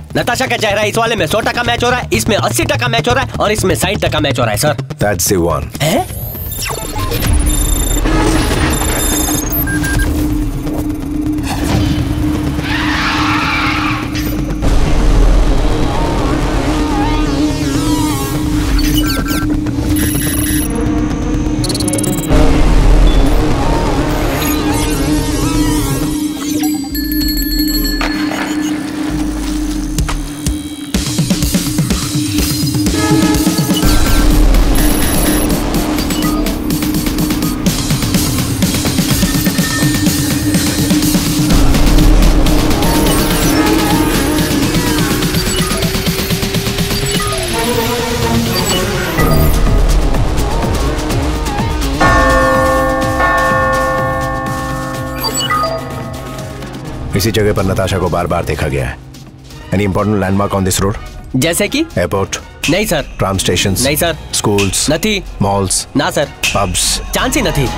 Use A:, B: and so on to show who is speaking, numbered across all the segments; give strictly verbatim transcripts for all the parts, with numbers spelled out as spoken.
A: नताशा का चेहरा इस वाले में सौ टका मैच हो रहा है, इसमें अस्सी टका मैच हो रहा है और इसमें साठ टका मैच हो रहा है सर।
B: That's the one.
A: है?
B: इसी जगह पर नताशा को बार बार देखा गया है। Any important landmark on this road?
A: जैसे कि?
B: एयरपोर्ट?
A: नहीं सर।
B: Tram stations?
A: नहीं सर।
B: स्कूल्स?
A: नहीं।
B: मॉल्स?
A: ना सर।
B: पब्स?
A: चांस ही नहीं।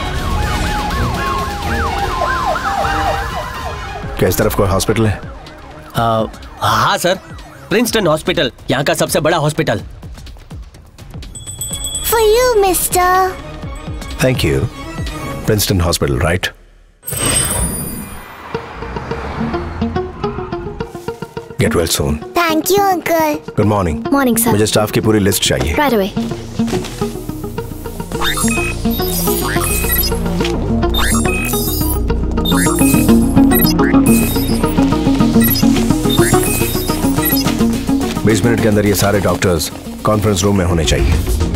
B: क्या इस तरफ कोई हॉस्पिटल है?
A: आ, हाँ सर, प्रिंसटन हॉस्पिटल, यहाँ का सबसे बड़ा hospital.
C: For you, mister.
B: Thank you. Princeton Hospital, right? Get well soon.
C: Thank you, uncle.
B: Good morning.
C: Morning, sir.
B: मुझे स्टाफ की पूरी लिस्ट चाहिए।
C: Right away.
B: बीस मिनट के अंदर ये सारे डॉक्टर्स कॉन्फ्रेंस रूम में होने चाहिए।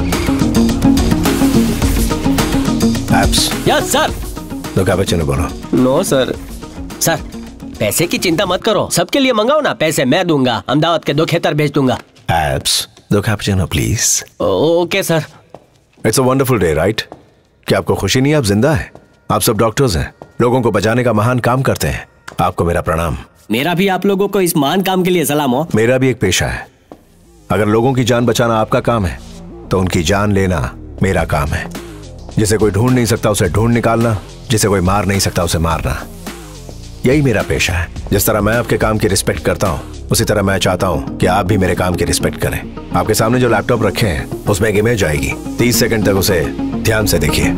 B: एप्स?
A: Yes sir.
B: दो कैपेचिनो बोलो।
A: No sir. सर पैसे की चिंता मत करो, सबके लिए मंगाओ ना, पैसे मैं दूंगा, अहमदाबाद के दो खेतर भेज दूंगा।
B: एप्स? दो cappuccino please.
A: Okay sir.
B: It's a wonderful day, right? क्या आपको खुशी नहीं है आप जिंदा हैं? आप सब डॉक्टर्स हैं, लोगों को बचाने का महान काम करते हैं। आपको मेरा प्रणाम।
A: मेरा भी आप लोगों को इस महान काम के लिए सलाम हो।
B: मेरा भी एक पेशा है। अगर लोगों की जान बचाना आपका काम है तो उनकी जान लेना मेरा काम है। जिसे कोई ढूंढ नहीं सकता उसे ढूंढ निकालना, जिसे कोई मार नहीं सकता उसे मारना, यही मेरा पेशा है। जिस तरह मैं आपके काम की रिस्पेक्ट करता हूँ उसी तरह मैं चाहता हूँ कि आप भी मेरे काम की रिस्पेक्ट करें। आपके सामने जो लैपटॉप रखे हैं उसमें एक इमेज आएगी, तीस सेकंड तक उसे ध्यान से देखिए।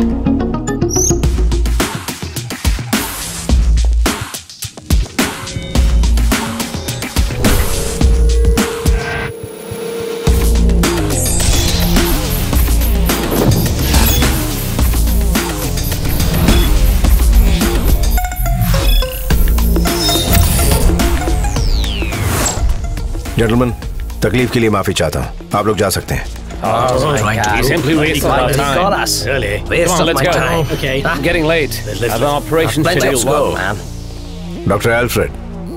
B: जेंटलमैन, तकलीफ के लिए माफी चाहता हूँ, आप लोग जा सकते हैं।
D: He simply wasted our time. Got us. Really? Come on, let's go. Okay. I'm getting late. I have an operation to do. Let's go, man.
B: Doctor Alfred.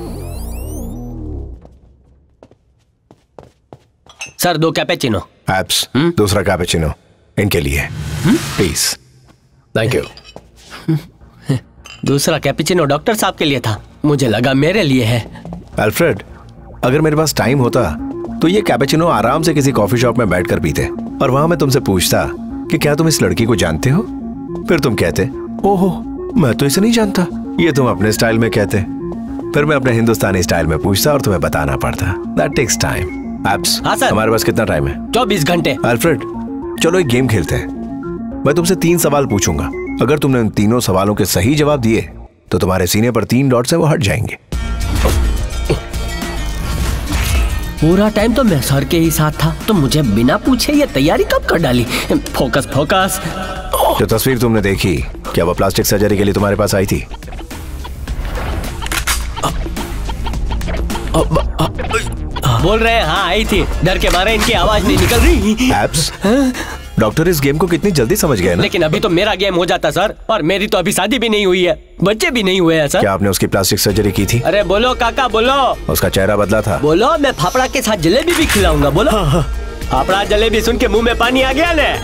A: Sir दो कैपेचिनो।
B: एप्स? दूसरा कैपेचिनो इनके लिए प्लीज।
D: Thank you.
A: दूसरा cappuccino doctor साहब के लिए था, मुझे लगा मेरे लिए है।
B: एल्फ्रेड, अगर मेरे पास टाइम होता तो ये कैपेचिनो आराम से किसी कॉफी शॉप में बैठकर पीते और वहां मैं तुमसे पूछता कि क्या तुम इस लड़की को जानते हो, फिर तुम कहते ओहो मैं तो इसे नहीं जानता, ये तुम अपने स्टाइल में कहते, फिर मैं अपने हिंदुस्तानी स्टाइल में पूछता और तुम्हें बताना पड़ता। That takes time. एप्स?
A: हाँ सर।
B: हमारे पास कितना टाइम है?
A: चौबीस घंटे।
B: एल्फ्रेड, चलो एक गेम खेलते हैं। मैं तुमसे तीन सवाल पूछूंगा, अगर तुमने उन तीनों सवालों के सही जवाब दिए तो तुम्हारे सीने पर तीन डॉट्स हैं वो हट जाएंगे।
A: पूरा टाइम तो मैं सर के ही साथ था, तो मुझे बिना पूछे ये तैयारी कब कर डाली? Focus focus.
B: जो तस्वीर तुमने देखी, क्या वो प्लास्टिक सर्जरी के लिए तुम्हारे पास आई थी?
A: बोल रहे हैं हाँ आई थी, डर के मारे इनकी आवाज नहीं निकल रही।
B: एप्स? डॉक्टर इस गेम को कितनी जल्दी समझ गए ना?
A: लेकिन अभी तो मेरा गेम हो जाता सर, और मेरी तो अभी शादी भी नहीं हुई है, बच्चे भी नहीं हुए हैं सर।
B: क्या आपने उसकी प्लास्टिक सर्जरी की थी?
A: अरे बोलो काका बोलो।
B: उसका चेहरा बदला था?
A: बोलो, मैं फाफड़ा के साथ जलेबी भी खिलाऊंगा। बोलो। फाफड़ा जलेबी सुन के मुंह में पानी आ गया ने।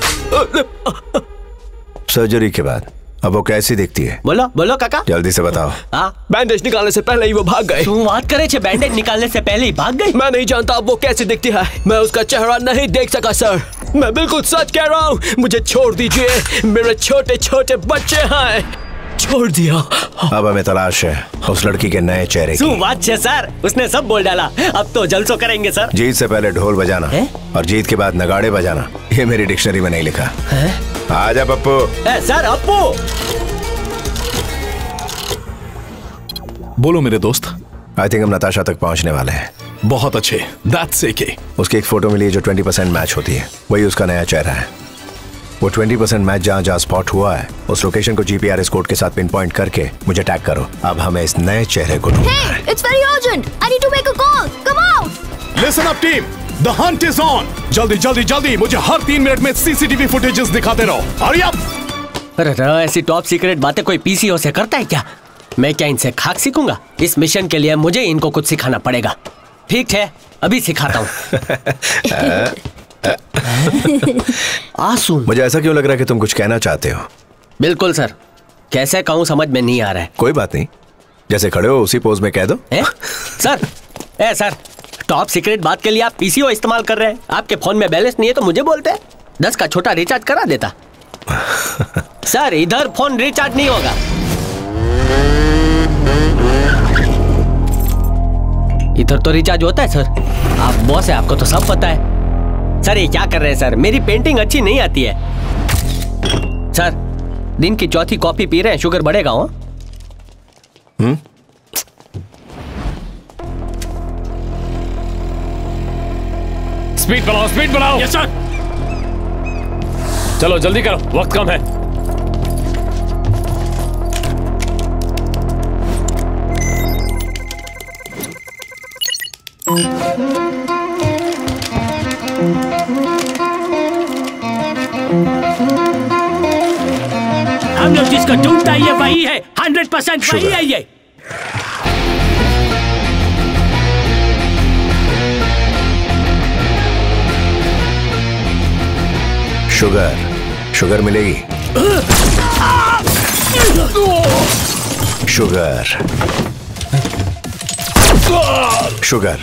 B: सर्जरी के बाद अब वो कैसी दिखती है?
A: बोलो बोलो काका,
B: जल्दी से बताओ।
A: हाँ?
E: बैंडेज निकालने से पहले ही वो भाग गए।
A: तू बात करे छे, बैंडेज निकालने से पहले ही भाग गई?
E: मैं नहीं जानता अब वो कैसी दिखती है, मैं उसका चेहरा नहीं देख सका सर, मैं बिल्कुल सच कह रहा हूँ, मुझे छोड़ दीजिए, मेरे छोटे छोटे बच्चे हैं। छोड़ दिया।
B: अब हमें तलाश है उस लड़की के नए चेहरे की।
A: बात है सर, उसने सब बोल डाला। अब तो जलसो करेंगे सर।
B: जीत से पहले ढोल बजाना है? और जीत के बाद नगाड़े बजाना, ये मेरी डिक्शनरी में नहीं लिखा है। आजा पप्पू।
A: सर अप्पू।
F: बोलो मेरे दोस्त।
B: आई थिंक हम नताशा तक पहुंचने वाले हैं।
F: बहुत अच्छे। That's okay।
B: उसकी एक फोटो मिली है जो ट्वेंटी परसेंट मैच होती है, वही उसका नया चेहरा है। वो ट्वेंटी परसेंट मैच जहाँ जहाँ स्पॉट हुआ है उस लोकेशन को जीपीआरएस कोड के साथ पिन पॉइंट करके मुझे टैग करो। अब हमें इस नए चेहरे को ढूंढना है।
C: Hey, it's very urgent. I need to make a call. Come out.
F: Listen up team, the hunt is on। जल्दी जल्दी जल्दी मुझे हर तीन मिनट में सीसीटीवी फुटेजेस दिखाते रहो। Hurry up।
A: अरे ऐसी टॉप सीक्रेट बातें कोई पीसीओ से करता है क्या? मैं क्या इनसे खाक सीखूंगा? इस मिशन के लिए मुझे इनको कुछ सिखाना पड़ेगा। ठीक है, अभी सिखाता हूँ। आंसू।
B: मुझे ऐसा क्यों लग रहा है कि तुम कुछ कहना चाहते हो?
A: बिल्कुल सर, कैसे कहूँ समझ में नहीं आ रहा है।
B: कोई बात नहीं, जैसे खड़े हो उसी पोज में कह दो।
A: ए? सर ए सर, टॉप सीक्रेट बात के लिए आप पीसीओ इस्तेमाल कर रहे हैं। आपके फोन में बैलेंस नहीं है तो मुझे बोलते हैं, दस का छोटा रिचार्ज करा देता। सर इधर फोन रिचार्ज नहीं होगा। इधर तो रिचार्ज होता है सर। आप बॉस है, आपको तो सब पता है। सर ये क्या कर रहे हैं सर? मेरी पेंटिंग अच्छी नहीं आती है। सर दिन की चौथी कॉफी पी रहे हैं, शुगर बढ़ेगा। हो
B: हम्म
D: स्पीड बढ़ाओ, स्पीड बढ़ाओ।
E: Yes sir.
D: चलो जल्दी करो, वक्त कम है।
E: हम लोग जिसको ढूंढता है ये वही है, हंड्रेड परसेंट वही है ये।
B: शुगर, शुगर मिलेगी। Sugar, sugar.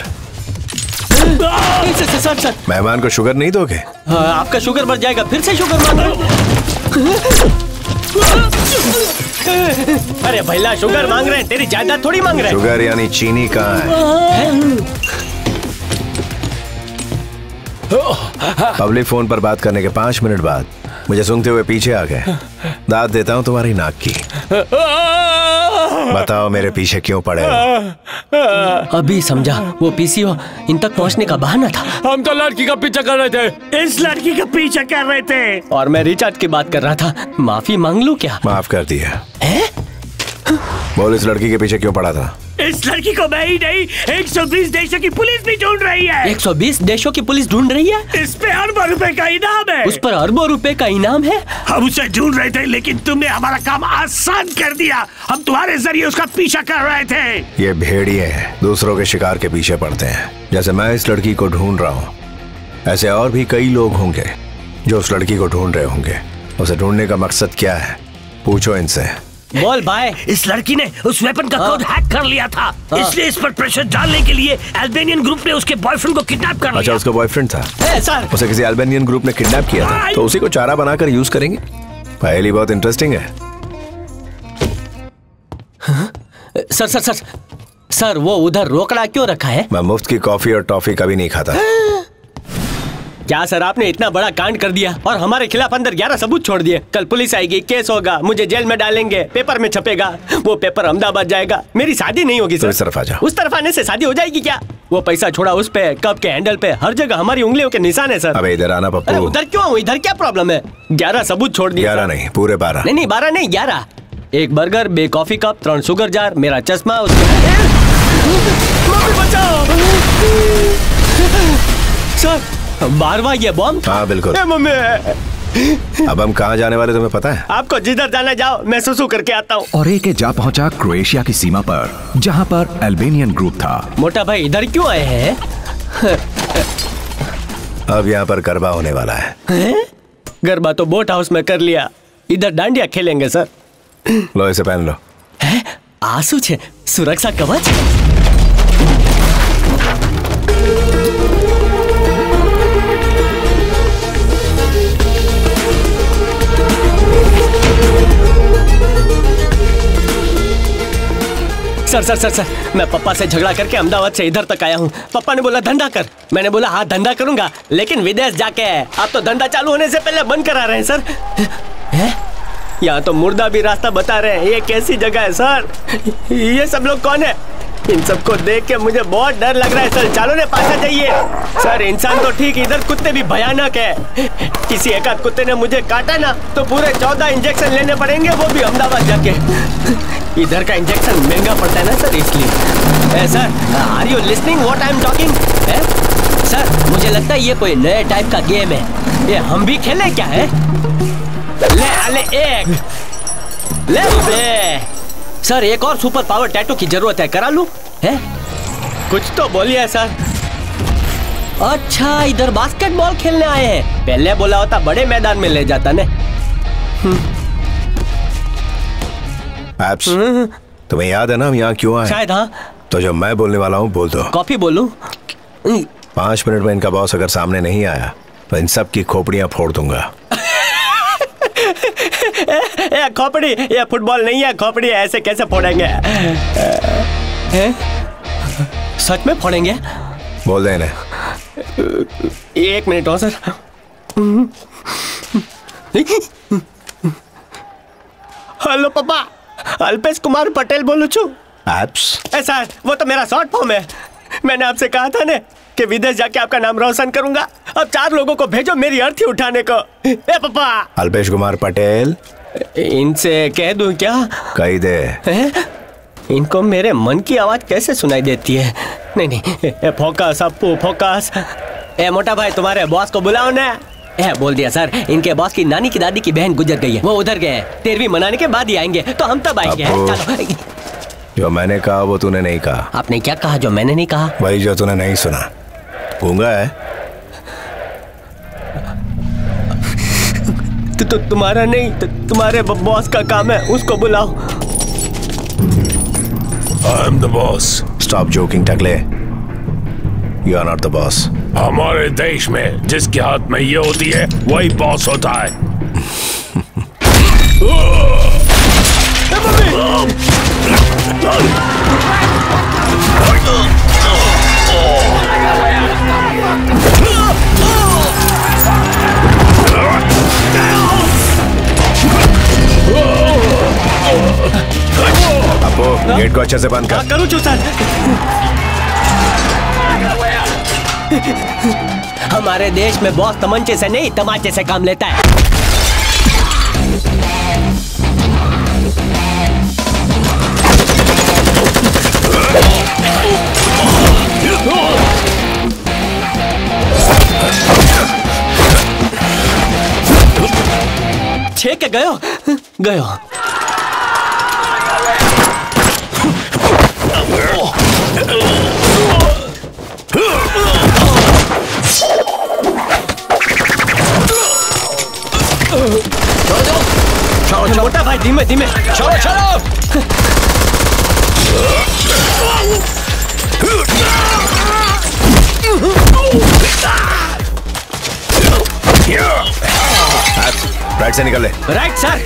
A: Sir sir sir,
B: मेहमान को शुगर नहीं दोगे?
A: हाँ, आपका शुगर बढ़ जाएगा। फिर से शुगर मांग रहे हो? अरे भैया शुगर मांग रहे हैं, तेरी जायदाद थोड़ी मांग रहे हैं।
B: शुगर यानी चीनी कहाँ है? पब्लिक फोन पर बात करने के पांच मिनट बाद मुझे सूंघते हुए पीछे आ गए। दाद देता हूँ तुम्हारी नाक की। बताओ मेरे पीछे क्यों पड़े हो?
A: अभी समझा, वो पीसीओ इन तक पहुंचने का बहाना था।
D: हम तो लड़की का पीछा कर रहे थे।
E: इस लड़की का पीछा कर रहे थे
A: और मैं रिचार्ज की बात कर रहा था। माफी मांग लूं क्या?
B: माफ कर दिया।
A: है?
B: बोल, इस लड़की के पीछे क्यों पड़ा था?
E: इस लड़की को मैं ही नहीं, एक सौ बीस देशों की पुलिस भी ढूंढ रही है।
A: एक सौ बीस देशों की पुलिस ढूंढ रही है?
E: इस पे अरबों रुपए का इनाम है।
A: उस पर अरबों रुपए का इनाम है?
E: हम उसे ढूंढ रहे थे लेकिन तुमने हमारा काम आसान कर दिया। हम तुम्हारे जरिए उसका पीछा कर रहे थे।
B: ये भेड़िए हैं, दूसरों के शिकार के पीछे पड़ते हैं। जैसे मैं इस लड़की को ढूंढ रहा हूँ, ऐसे और भी कई लोग होंगे जो उस लड़की को ढूंढ रहे होंगे। उसे ढूंढने का मकसद क्या है, पूछो इनसे।
A: बोल भाई।
E: इस लड़की ने उस वेपन का कोड हैक कर लिया था, इसलिए इस पर प्रेशर डालने के लिए अल्बानियन ग्रुप ने उसके बॉयफ्रेंड को किडनैप कर लिया।
B: अच्छा, उसका बॉयफ्रेंड था?
A: ए, सर।
B: उसे किसी अल्बानियन ग्रुप ने किडनैप किया था, तो उसी को चारा बनाकर यूज करेंगे। पहली बहुत इंटरेस्टिंग है।
A: हाँ? सर सर सर सर वो उधर रोकड़ा क्यों रखा है?
B: मैं मुफ्त की कॉफी और टॉफी कभी नहीं खाता।
A: क्या सर, आपने इतना बड़ा कांड कर दिया और हमारे खिलाफ अंदर ग्यारह सबूत छोड़ दिए। कल पुलिस आएगी, केस होगा, मुझे जेल में डालेंगे, पेपर में छपेगा, वो पेपर अहमदाबाद जाएगा, मेरी शादी नहीं होगी सर।
B: तो इस तरफ आ जाओ।
A: उस तरफ आने से शादी हो जाएगी क्या? वो पैसा छोड़ा उस पे, कप के हैंडल पे, हर जगह हमारी उंगलियों के निशान है सर।
B: अबे इधर आना पप्पू।
A: उधर क्यों आऊं? इधर क्या प्रॉब्लम है? ग्यारह सबूत छोड़ दिए।
B: ग्यारह नहीं, पूरे बारह।
A: नहीं नहीं, बारह नहीं, ग्यारह। एक बर्गर, बे कॉफी कप, त्रण शुगर जार, मेरा चश्मा, उसके बचाओ सर। बारवा ये बॉम्ब था?
B: हाँ बिल्कुल।
A: मम्मी,
B: अब हम कहाँ जाने वाले तुम्हें पता है?
A: आपको जिधर जाना जाओ, मैं सुसु करके आता हूँ।
G: और एक जा पहुंचा क्रोएशिया की सीमा पर, जहाँ पर अल्बानियन ग्रुप था।
A: मोटा भाई इधर क्यों आए हैं?
B: अब यहाँ पर गरबा होने वाला है,
A: है? गरबा तो बोट हाउस में कर लिया, इधर डांडिया खेलेंगे सर।
B: लो इसे पहन लो।
A: है? आंसू छे, सुरक्षा कवच। सर सर सर मैं पापा से झगड़ा करके अहमदाबाद से इधर तक आया हूँ। पापा ने बोला धंधा कर, मैंने बोला हाँ धंधा करूंगा, लेकिन विदेश जाके आप तो धंधा चालू होने से पहले बंद करा रहे हैं सर। है? यहाँ तो मुर्दा भी रास्ता बता रहे हैं। ये कैसी जगह है सर? ये सब लोग कौन है? इन सबको देख के मुझे बहुत डर लग रहा है सर। चालू ने पासा जाइए सर। इंसान तो ठीक, इधर कुत्ते भी भयानक है। किसी एक आध कुत्ते ने मुझे काटा ना तो पूरे चौदह इंजेक्शन लेने पड़ेंगे, वो भी अहमदाबाद जाके। इधर का इंजेक्शन महंगा पड़ता है ना सर, इसलिए। Sir are you listening what I am talking? Sir मुझे लगता है ये कोई नए टाइप का गेम है। ये हम भी खेले क्या है? ले ले एक ले बे। सर एक और सुपर पावर टैटू की जरूरत है, करा लूं? है? कुछ तो बोलिए सर। अच्छा इधर बास्केटबॉल खेलने आए हैं। पहले बोला होता बड़े मैदान में ले जाता ने।
B: एब्स, तुम्हें याद है ना हम यहाँ क्यों आए?
A: शायद हाँ।
B: तो जो मैं बोलने वाला हूँ बोल दो।
A: कॉफी बोलूं?
B: पांच मिनट में इनका बॉस अगर सामने नहीं आया तो इन सब की खोपड़ियां फोड़ दूंगा।
A: ये खोपड़ी, ये फुटबॉल नहीं है, खोपड़ी है। ऐसे कैसे फोड़ेंगे? है? सच में फोड़ेंगे?
B: बोल देने।
A: एक मिनट हो सर। हेलो पापा, अल्पेश कुमार पटेल बोलू छू।
B: एप्स?
A: ए सर वो तो मेरा शॉर्ट फॉर्म है। मैंने आपसे कहा था ना कि विदेश जाके आपका नाम रोशन करूंगा। अब चार लोगों को भेजो मेरी अर्थी उठाने को। ए पापा।
B: अल्पेश कुमार पटेल।
A: इनसे कह दूं क्या?
B: कही दे।
A: है? इनको मेरे मन की आवाज कैसे सुनाई देती है? नहीं नहीं, ए फोकस अपू फोकस। ए मोटा भाई तुम्हारे बॉस को बुलाओ ना। ए बोल दिया सर, इनके बॉस की नानी की दादी की बहन गुजर गई है, वो उधर गए हैं। तेरहवीं मनाने के बाद ही आएंगे, तो हम तब आएंगे। चलो।
B: जो मैंने कहा वो तूने नहीं कहा।
A: आपने क्या कहा जो मैंने नहीं कहा?
B: वही जो तूने नहीं सुना। गूंगा है
A: तो, तो तुम्हारा नहीं, तो तुम्हारे बॉस का काम है, उसको बुलाओ।
H: I am the boss.
B: Stop joking, Takle. You are not the boss.
H: हमारे देश में जिसके हाथ में ये होती है वही बॉस होता है।
B: आपको गेट को अच्छे से बंद कर।
A: करूँ सर। हमारे देश में बॉस तमंचे से नहीं तमाचे से काम लेता है। छे के गयो गयो। मोटा भाई धीमे धीमे।
H: चलो चलो।
B: राइट से निकल ले।
A: Right sir.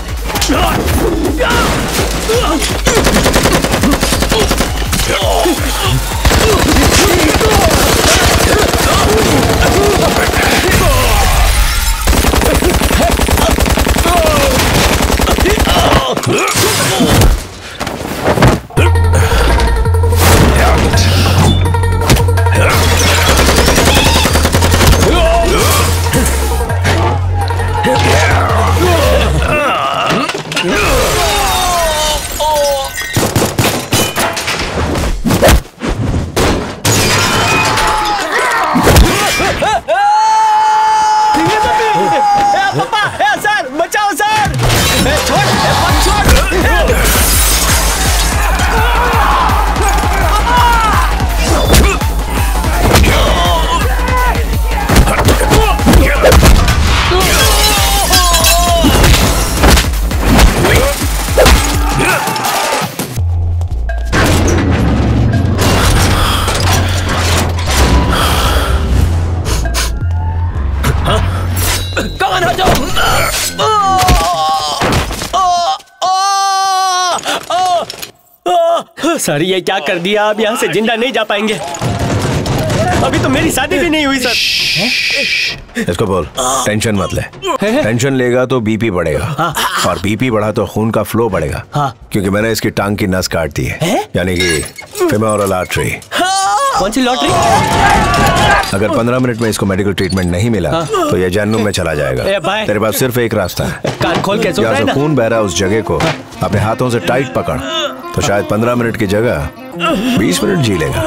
A: सर ये क्या कर दिया, अब यहाँ से जिंदा नहीं जा पाएंगे। अभी तो मेरी शादी भी नहीं हुई सर।
B: इसको बोल टेंशन मत ले। टेंशन लेगा तो बीपी बढ़ेगा। हाँ। और बीपी बढ़ा तो खून का फ्लो बढ़ेगा। हाँ। क्योंकि मैंने इसकी टांग की नस काट दी है, यानी कि फेमोरल आर्टरी।
A: कौन सी लॉटरी?
B: अगर पंद्रह मिनट में इसको मेडिकल ट्रीटमेंट नहीं मिला हाँ। तो ये जहन्नुम में चला जाएगा। तेरे पास सिर्फ एक रास्ता है,
A: कान खोल के
B: यहाँ से खून बह रहा है उस जगह को अपने हाथों से टाइट पकड़, तो शायद पंद्रह मिनट की जगह बीस मिनट जी लेगा।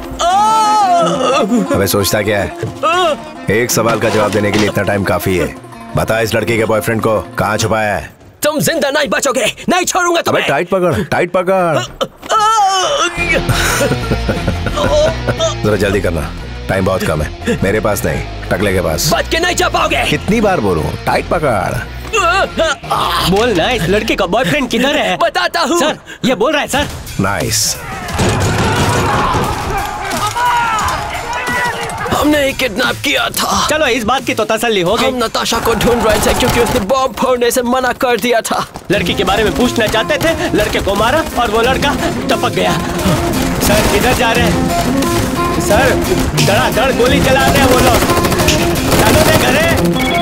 B: अबे सोचता क्या है? एक सवाल का जवाब देने के लिए इतना टाइम काफी है। बता इस लड़की के बॉयफ्रेंड को कहाँ छुपाया है?
A: तुम जिंदा नहीं बचोगे, नहीं छोड़ूंगा तुम्हें।
B: अबे टाइट पकड़, टाइट पकड़। जरा जल्दी करना, टाइम बहुत कम है। मेरे पास नहीं, टकले के पास।
A: बच के नहीं जा पाओगे।
B: कितनी बार बोलूं, टाइट पकड़।
A: बोल ना, इस लड़के का बॉयफ्रेंड किधर है? बताता हूँ सर, ये बोल रहा है सर।
B: नाइस।
A: हमने किडनैप किया था। चलो इस बात की तो तसल्ली हो गई। हम नताशा को ढूंढ रहे थे क्योंकि उसने बॉम्ब फोड़ने से मना कर दिया था। लड़की के बारे में पूछना चाहते थे, लड़के को मारा और वो लड़का टपक गया। सर किधर जा रहे हैं? सर धड़ाधड़ गोली चला रहे हैं वो लोग। चलो दे घरे।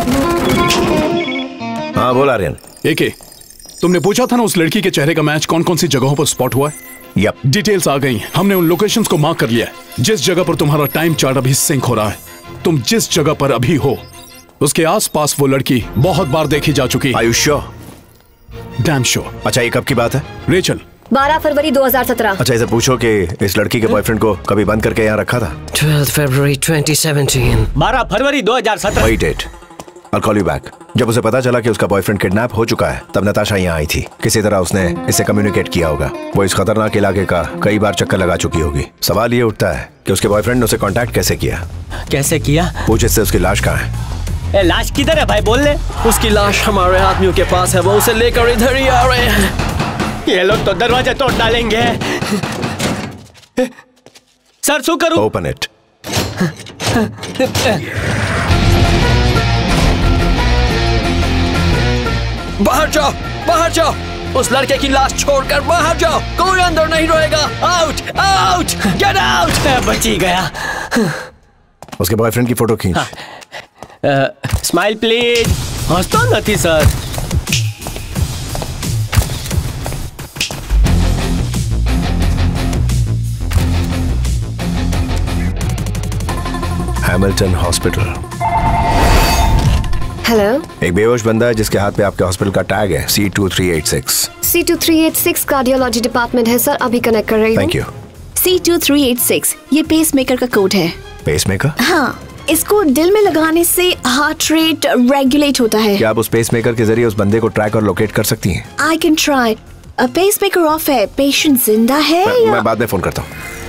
B: हाँ बोल आर्यन।
F: एके, तुमने पूछा था ना उस लड़की के चेहरे का मैच कौन कौन सी जगहों पर स्पॉट हुआ है?
B: यप,
F: डिटेल्स आ गई। हमने उन लोकेशंस को मार्क कर लिया है। जिस जगह पर तुम्हारा टाइम चार्ट अभी सिंक हो रहा है, तुम जिस जगह पर अभी हो उसके आसपास वो लड़की बहुत बार देखी जा चुकी है।
B: Are you sure?
F: Damn sure।
B: अच्छा ये कब की बात है?
F: रेचल,
C: बारह फरवरी दो हज़ार सत्रह।
B: अच्छा इसे पूछो कि इस लड़की के बॉयफ्रेंड को कभी बंद करके यहाँ रखा था?
A: बारह फरवरी ट्वेंटी सेवनटीन। बारह फरवरी दो हज़ार सत्रह।
B: Wait it, I'll call you back। जब उसे पता चला कि उसका बॉयफ्रेंड किडनैप हो चुका है, तब नताशा यहाँ आई थी। किसी तरह उसने इससे कम्युनिकेट किया होगा। वो इस खतरनाक इलाके का कई बार चक्कर लगा चुकी होगी। सवाल ये उठता है कि उसके बॉयफ्रेंड ने उसे कांटेक्ट कैसे किया?
A: कैसे किया?
B: पूछ इससे उसकी लाश कहाँ है?
A: ए, लाश किधर है भाई, बोल ले। उसकी लाश हमारे आदमियों के पास है, वो उसे लेकर इधर ही आ रहे हैं। ये लोग तो दरवाजा तोड़ डालेंगे। सर शू करूं?
B: Open it.
A: बाहर जाओ, बाहर जाओ। उस लड़के की लाश छोड़कर बाहर जाओ, कोई अंदर नहीं रहेगा। Out, out, get out. बची गया।
B: उसके बॉयफ्रेंड की फोटो खींच।
A: Smile please. हंसता नहीं सर।
B: Hamilton hospital.
C: हेलो।
B: एक बेहोश बंदा है जिसके हाथ पे आपके हॉस्पिटल का टैग है C two three eight six.
C: C two three eight six cardiology department है सर, अभी कनेक्ट कर रही हूँ।
B: Thank you.
I: C two three eight six ये पेसमेकर का कोड है।
B: पेसमेकर?
I: हाँ, इसको दिल में लगाने से हार्ट रेट रेगुलेट होता है।
B: क्या आप उस पेसमेकर के जरिए उस बंदे को ट्रैक और लोकेट कर सकती हैं?
I: I can try. Pacemaker off है, पेशेंट जिंदा है
B: मैं,
I: या...
B: मैं बाद में फोन करता हूँ।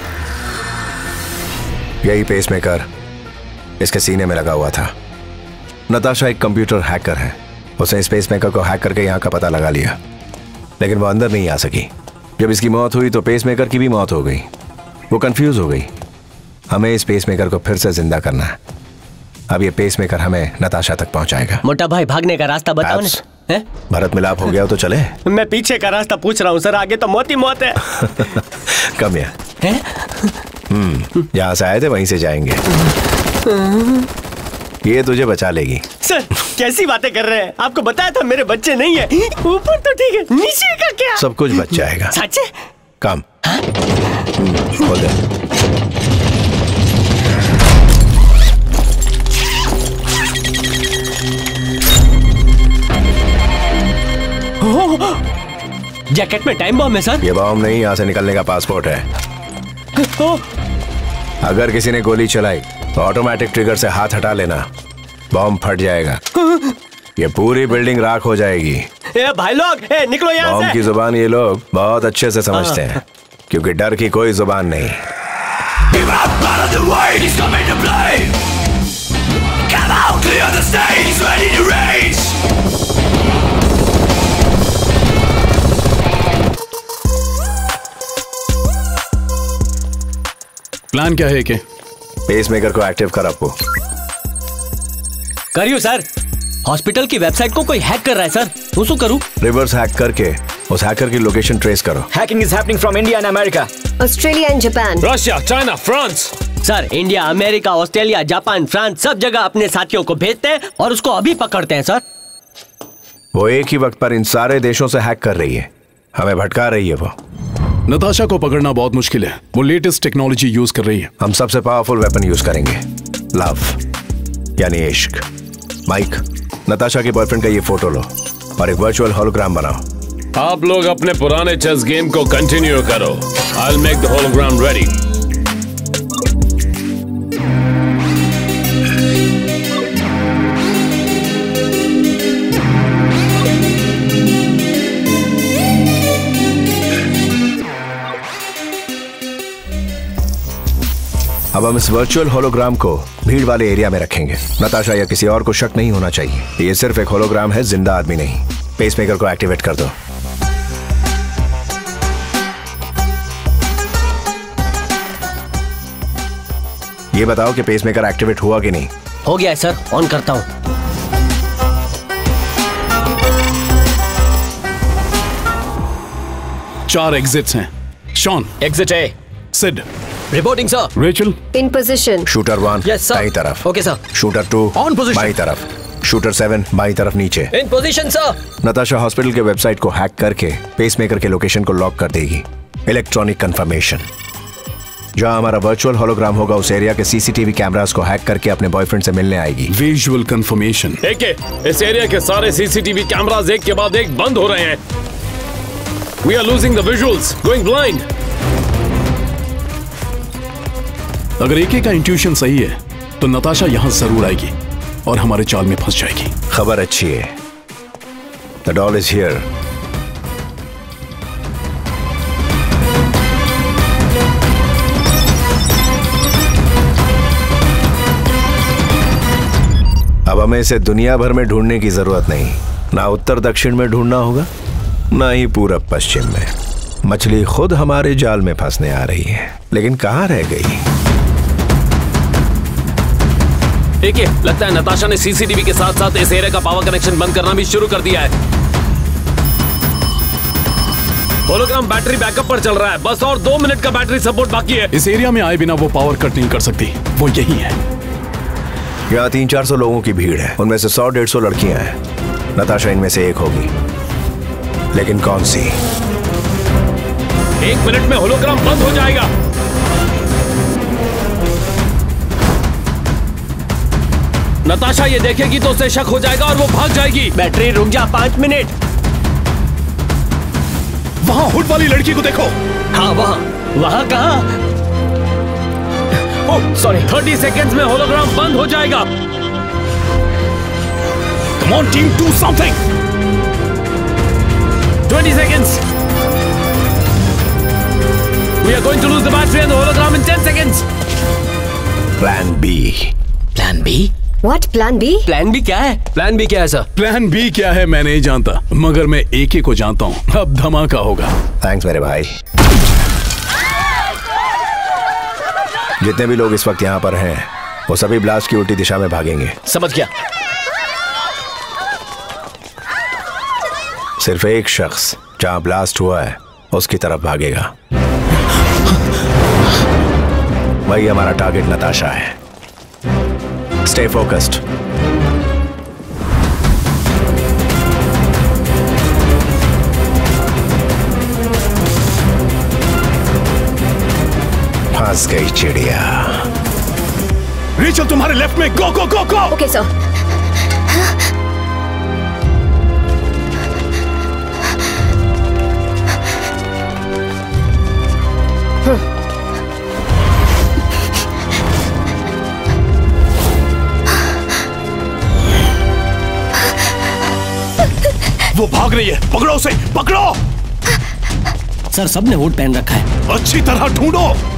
B: यही पेसमेकर इसके सीने में लगा हुआ था। नताशा एक कंप्यूटर हैकर है। उसने इस पेसमेकर को हैक करके यहाँ का पता लगा लिया, लेकिन वो अंदर नहीं आ सकी। जब इसकी मौत हुई तो पेसमेकर की भी मौत हो गई। वो कंफ्यूज हो गई। हमें इस पेसमेकर को फिर से जिंदा करना है। अब ये पेसमेकर हमें नताशा तक पहुंचाएगा।
A: मोटा भाई भागने का रास्ता बताओ ना।
B: भरत मिलाप हो गया तो चले।
A: मैं पीछे का रास्ता पूछ रहा हूँ सर, आगे तो मौत ही मौत है।
B: कम यहाँ। हम्म, जहाँ से आए थे वहीं से जाएंगे। ये तुझे बचा लेगी।
A: सर कैसी बातें कर रहे हैं? आपको बताया था मेरे बच्चे नहीं है। ऊपर तो ठीक है, नीचे का क्या?
B: सब कुछ बच जाएगा।
A: सच है?
B: कम खोल दे।
A: जैकेट में टाइम बॉम्ब है सर?
B: ये बॉम्ब नहीं, यहाँ से निकलने का पासपोर्ट है। अगर किसी ने गोली चलाई तो ऑटोमेटिक ट्रिगर से हाथ हटा लेना, बॉम्ब फट जाएगा। ये पूरी बिल्डिंग राख हो जाएगी।
A: ए भाई लोग, ए निकलो यहाँ से।
B: बॉम्ब की जुबान ये लोग बहुत अच्छे से समझते हैं, क्योंकि डर की कोई जुबान नहीं।
F: प्लान क्या है के?
B: पेसमेकर को एक्टिव कर आपको।
A: करियो सर। हॉस्पिटल की वेबसाइट को कोई हैक कर रहा है सर। उसको करूं?
B: रिवर्स हैक करके उस हैकर की लोकेशन ट्रेस करो।
J: Hacking is happening from India and America.
C: Australia and Japan.
D: Russia, China, France.
A: Sir India, America, Australia, Japan, France सब जगह अपने साथियों को भेजते हैं और उसको अभी पकड़ते हैं सर।
B: वो एक ही वक्त पर इन सारे देशों से हैक कर रही है, हमें भटका रही है। वो
F: नताशा को पकड़ना बहुत मुश्किल है, वो लेटेस्ट टेक्नोलॉजी यूज कर रही है।
B: हम सबसे पावरफुल वेपन यूज करेंगे, लव यानी इश्क। माइक, नताशा के बॉयफ्रेंड का ये फोटो लो और एक वर्चुअल होलोग्राम बनाओ।
H: आप लोग अपने पुराने चेस गेम को कंटिन्यू करो। I'll make the hologram ready.
B: अब हम इस वर्चुअल होलोग्राम को भीड़ वाले एरिया में रखेंगे। नताशा या किसी और को शक नहीं होना चाहिए। ये सिर्फ एक होलोग्राम है, जिंदा आदमी नहीं। पेसमेकर को एक्टिवेट कर दो। ये बताओ कि पेसमेकर एक्टिवेट हुआ कि नहीं?
A: हो गया है सर, ऑन करता हूं।
F: चार एग्जिट्स हैं। Sean,
J: Exit A.
F: Sid,
J: Reporting, sir.
F: Rachel,
C: In position.
B: Shooter one
J: Yes, sir.
B: दाईं तरफ।
J: Okay, sir.
B: Shooter two
J: On position.
B: बाईं तरफ। शूटर सेवन बाईं तरफ नीचे।
J: In position, sir.
B: Natasha hospital के वेबसाइट को हैक करके पेसमेकर के लोकेशन को लॉक कर देगी। Electronic confirmation. जहां हमारा वर्चुअल होलोग्राम होगा उस एरिया के सीसीटीवी कैमरास को हैक करके अपने बॉयफ्रेंड से मिलने आएगी।
F: Visual confirmation.
H: एक इस एरिया के सारे सीसीटीवी कैमरास एक के बाद एक बंद हो रहे हैं। We are losing the visuals, going blind.
F: अगर एके का इंट्यूशन सही है तो नताशा यहां जरूर आएगी और हमारे चाल में फंस जाएगी।
B: खबर अच्छी है, द डॉल इज हियर। अब हमें इसे दुनिया भर में ढूंढने की जरूरत नहीं। ना उत्तर दक्षिण में ढूंढना होगा, ना ही पूरब पश्चिम में। मछली खुद हमारे जाल में फंसने आ रही है, लेकिन कहां रह गई?
D: ठीक है, लगता है नताशा ने सीसीटीवी के साथ साथ इस एरिया का पावर कनेक्शन बंद करना भी शुरू कर दिया है। होलोग्राम बैटरी बैकअप पर चल रहा है, बस और दो मिनट का बैटरी सपोर्ट बाकी है।
F: इस एरिया में आए बिना वो पावर कट नहीं कर सकती, वो यही है।
B: यहाँ तीन चार सौ लोगों की भीड़ है, उनमें से सौ डेढ़ सौ लड़कियां हैं। नताशा इनमें से एक होगी, लेकिन कौन सी?
D: एक मिनट में होलोग्राम बंद हो जाएगा। नताशा ये देखेगी तो उसे शक हो जाएगा और वो भाग जाएगी।
A: बैटरी रुक जा, पांच मिनट।
F: वहां हुड वाली लड़की को देखो।
A: हाँ वहां। वहां कहाँ?
D: ओह सॉरी, थर्टी सेकेंड्स में होलोग्राम बंद हो जाएगा।
F: Come on team, do something.
D: twenty seconds. We are going to lose the battery and the hologram in ten seconds.
B: Plan B.
J: Plan B?
C: What? Plan B?
A: Plan भी क्या है?
J: Plan B क्या है, sir?
F: Plan B क्या है मैं नहीं जानता, मगर मैं एक ही को जानता हूं, अब धमाका होगा।
B: थैंक्स मेरे भाई। जितने भी लोग इस वक्त यहाँ पर हैं, वो सभी ब्लास्ट की उल्टी दिशा में भागेंगे।
J: समझ गया।
B: सिर्फ एक शख्स जहां ब्लास्ट हुआ है उसकी तरफ भागेगा। वही हमारा टारगेट नताशा है। Stay focused. फंस गई चिड़िया।
F: रेचल तुम्हारे लेफ्ट में, गो गो गो गो।
C: Okay, sir.
F: वो भाग रही है, पकड़ो उसे, पकड़ो।
A: सर सबने वोट पहन रखा है।
F: अच्छी तरह ढूंढो।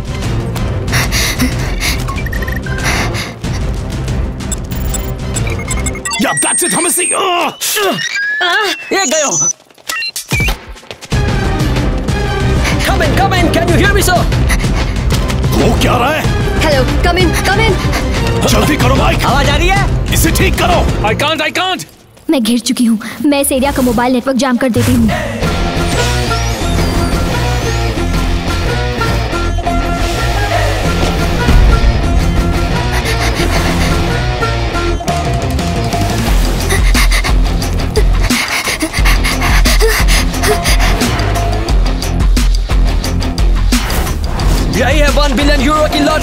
F: या that's it, हमें सी।
A: ये गयो। Come in, come in. Can you hear me, sir?
F: वो क्या रहा है?
C: Hello. Come in. Come in.
F: जल्दी करो माइक।
A: आवाज आ रही है?
F: इसे ठीक करो।
D: I can't, I can't.
K: मैं घिर चुकी हूँ, मैं इस एरिया का मोबाइल नेटवर्क जाम कर देती हूँ।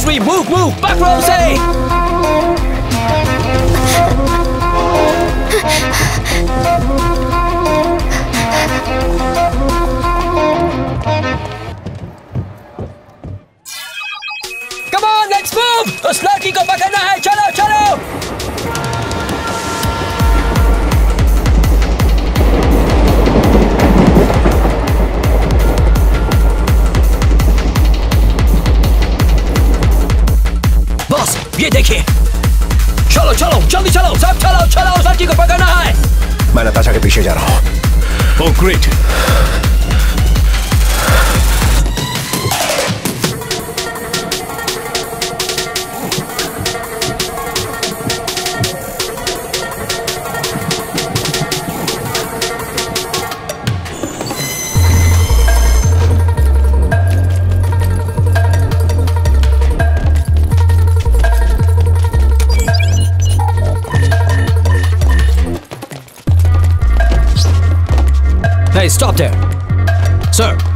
J: Bruce Lee, move, move! Back row, say! Come on, let's move! उस लड़की को पकड़ना है, चलो, चलो! बॉस, ये देखिए! चलो, चलो, जल्दी चलो, सब चलो, चलो, उस लड़की को पकड़ना है!
B: मैं नताशा के पीछे जा रहा हूँ।
F: Oh great.
J: Hey, stop there! Sir,